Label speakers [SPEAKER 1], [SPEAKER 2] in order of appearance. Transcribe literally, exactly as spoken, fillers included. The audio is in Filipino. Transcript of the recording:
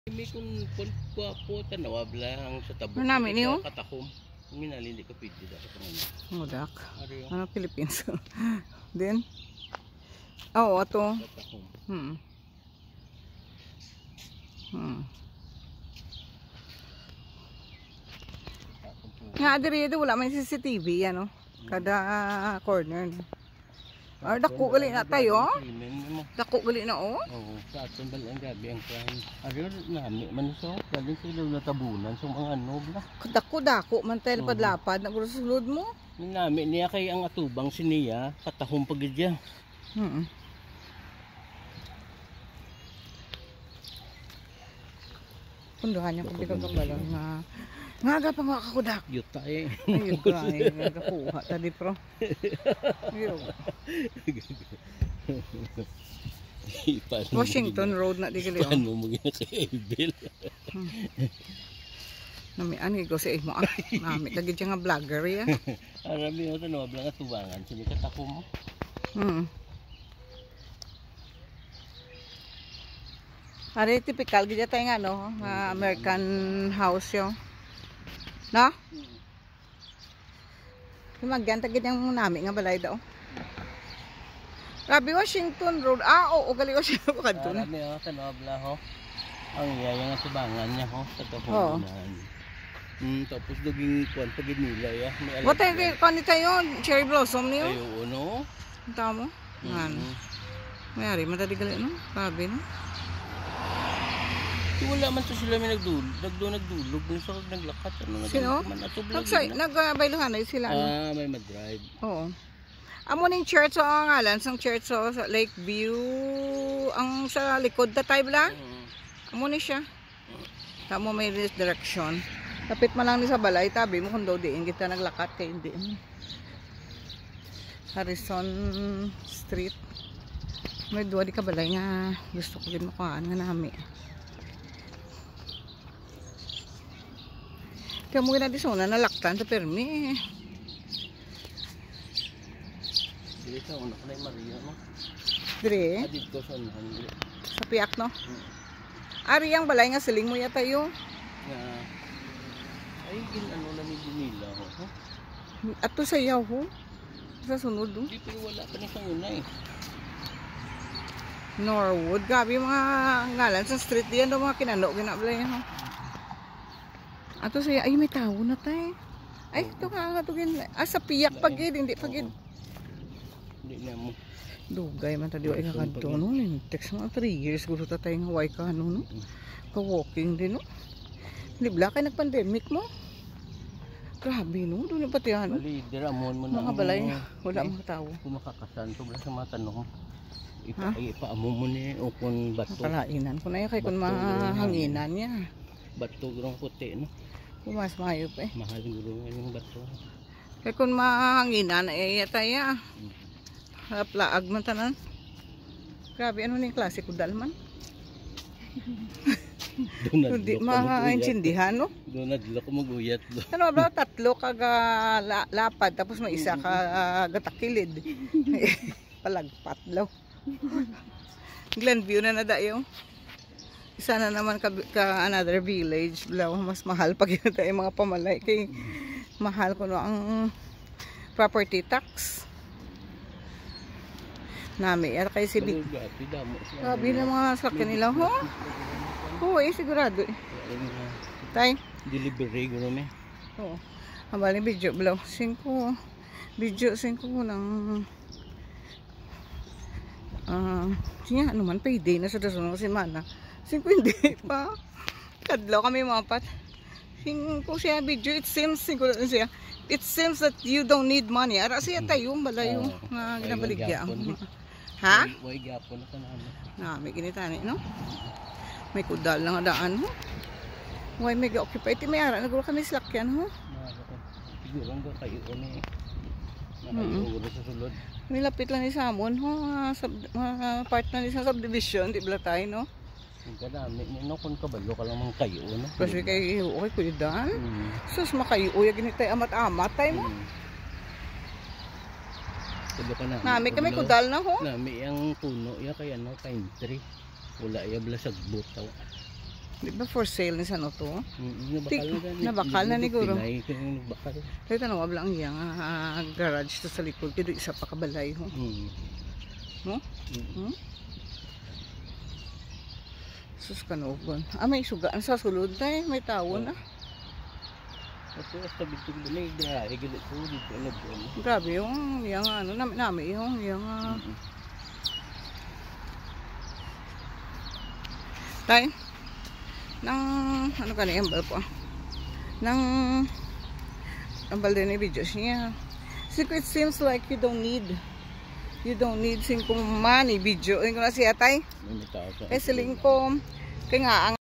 [SPEAKER 1] May kung po tanawa lang sa tabo.
[SPEAKER 2] Ano namin niyo?
[SPEAKER 1] Katakom. Minali hindi ka pwede dapat ang ano.
[SPEAKER 2] Mudak.
[SPEAKER 1] Ano yung
[SPEAKER 2] Ano Philippines? Then oh, ato.
[SPEAKER 1] katakom?
[SPEAKER 2] Hmm. Hmm. Nga diri do wala man C C T V ano. Kada corner. Ar dako gali na tayo. Dako gali na oh.
[SPEAKER 1] Oo, sa atin bal ang gabi ang crime. Ari nami man so, galing sila natabunan so mga ano bla.
[SPEAKER 2] Dako dako man tayo lapad-lapad na sulod mo.
[SPEAKER 1] Nami niya kay ang atubang siniya katahom pagidya.
[SPEAKER 2] Hmm. Punduhan niya kung bitaw ng balon nga nga pa nga kakudak.
[SPEAKER 1] Yuta eh.
[SPEAKER 2] Ayun ko ay nagakuha tadi pro. Ayun. Washington Road na di gali.
[SPEAKER 1] Paano mo gina kay Abel?
[SPEAKER 2] Nami ani ko sa imo ah. Nami kagid nga vlogger ya.
[SPEAKER 1] Arabi mo tanaw blang atubangan sini katahom mo.
[SPEAKER 2] Hmm. Ari typical gid tay nga no, nga American house yo. No? Lumagyan tagid yung nami nga balay daw. Grabe Washington Road. Ah, oo, gali Washington Road kadto.
[SPEAKER 1] Marami oh, tanobla ho. Ang yaya nga tubangan niya ho sa
[SPEAKER 2] Oo.
[SPEAKER 1] kahunan. Hmm, tapos daging kwan pagid nila ya. May alam.
[SPEAKER 2] What ay kan tayo cherry blossom niyo?
[SPEAKER 1] Ayo no.
[SPEAKER 2] Tamo. Ngan.
[SPEAKER 1] Mm.
[SPEAKER 2] Mayari matadi gali no. Grabe no.
[SPEAKER 1] Wala man to sila may nagdulog, nagdo nagdulog dun sa naglakat ano
[SPEAKER 2] Sino? Nagsay nagbayluhan ay sila ano.
[SPEAKER 1] Ah, may madrive.
[SPEAKER 2] Oo. Amo ning church o ang ngalan sang church o sa Lakeview ang sa likod ta tayo bla. Amo ni siya. Tamo may direction. Kapit man lang ni sa balay tabi mo kun daw diin kita naglakat kay hindi. Harrison Street. May duwa di ka balay nga gusto ko din makuhaan nga nami. Kaya mo gina di sona nalaktan sa permi.
[SPEAKER 1] Dili sa una kay Maria no.
[SPEAKER 2] Dire
[SPEAKER 1] Dito sa unahan.
[SPEAKER 2] sa piyak no. Ari ang balay nga siling mo yata yo.
[SPEAKER 1] Nga ay gin ano na ni nila ho.
[SPEAKER 2] Ato sa yaw ho. Sa sunod do.
[SPEAKER 1] Di pa wala pa ni sa una eh.
[SPEAKER 2] Norwood, gabi mga ngalan sa street diyan do mga kinano ginablay ho. Ato siya ay may tao na tay. Ay ito nga nga tugin. Ah sa piyak pagid hindi pagid.
[SPEAKER 1] Hindi na mo.
[SPEAKER 2] Dugay man ta di ay kakadto no. Text mga three years guro ta tay nga way ka ano no. Ka walking din no. Hindi bla kay nag-pandemic mo. Grabe no, doon pati ano.
[SPEAKER 1] Bali dira mo mo na
[SPEAKER 2] Mga balay wala mga tao.
[SPEAKER 1] Kung makakasan to bla sa mga tanong. Ipa ipaamo mo ni o kun bato.
[SPEAKER 2] Kalainan ko na kay kun mahanginan niya.
[SPEAKER 1] Bato grong puti no.
[SPEAKER 2] Mas mayo pa eh.
[SPEAKER 1] Mahal guro yung bato.
[SPEAKER 2] Kaya kung mahanginan eh yataya. Plaag man tanan. Grabe ano ning klase ko dalman. Hindi maintindihan no.
[SPEAKER 1] Doon nadlo ko maguyat do.
[SPEAKER 2] Ano ba tatlo kaga la, lapad tapos may isa ka uh, gatakilid. Palagpat law. Glenview na nadayo. Isa na naman ka, ka another village blaw mas mahal pag yun tayo mga pamalay kay mahal ko no ang property tax nami at kay si Big sabi na mga sakyan nila ho oo eh sigurado eh tay
[SPEAKER 1] delivery guro me
[SPEAKER 2] oo ang bali video blaw cinco video cinco ng ah uh, siya ano man payday na sa dasunong semana cinco hindi pa. Kadlaw kami mga pat. Cinco siya video. It seems cinco siya. It seems that you don't need money. Ara siya tayo balayo nga ginabaligya. Ha?
[SPEAKER 1] Way gapon ka na.
[SPEAKER 2] Na may ginitani no. May kudal lang daan mo. Way may occupy ti may ara naguro kami slakyan ho.
[SPEAKER 1] Siguro nga kayo ni. Nakayo sa sulod.
[SPEAKER 2] Nilapit lang ni Samon ho sa mga part na ni sa subdivision di bla tayo no.
[SPEAKER 1] Ang kadami no kun kabalo ka lang mang kayo no.
[SPEAKER 2] Kasi kay okay kuya dan. Mm. Sus makayo ya ginitay amat-amat tay mo. Mm. Nami kami kudal na ho.
[SPEAKER 1] Nami ang puno ya kay ano pine tree. Wala ya blasag butaw.
[SPEAKER 2] Di ba for sale ni Sanoto? to?
[SPEAKER 1] Mm,
[SPEAKER 2] Tik-
[SPEAKER 1] Nabakal na gani.
[SPEAKER 2] nabakal na ni Guro.
[SPEAKER 1] Pinay, kaya yung nagbakal.
[SPEAKER 2] Kaya tanong, wala ang iyang ah, garage to sa likod. Pero isa pa kabalay ho.
[SPEAKER 1] Mm.
[SPEAKER 2] No?
[SPEAKER 1] Mm.
[SPEAKER 2] Hmm? Sus kanugon. Ah, may suga. Sa sulod na eh. May tawon na.
[SPEAKER 1] Ako sa bitong balay, da, igilit ko dito ano po.
[SPEAKER 2] Grabe yung yung ano, nami nami yung yung uh,
[SPEAKER 1] Mm.
[SPEAKER 2] tay nang ano ka na yung bal po nang ang balde ni videos niya. So it seems like you don't need you don't need sing kung money video. Yung na siya tay.
[SPEAKER 1] May tao sa.
[SPEAKER 2] Kay siling ko kay nga ang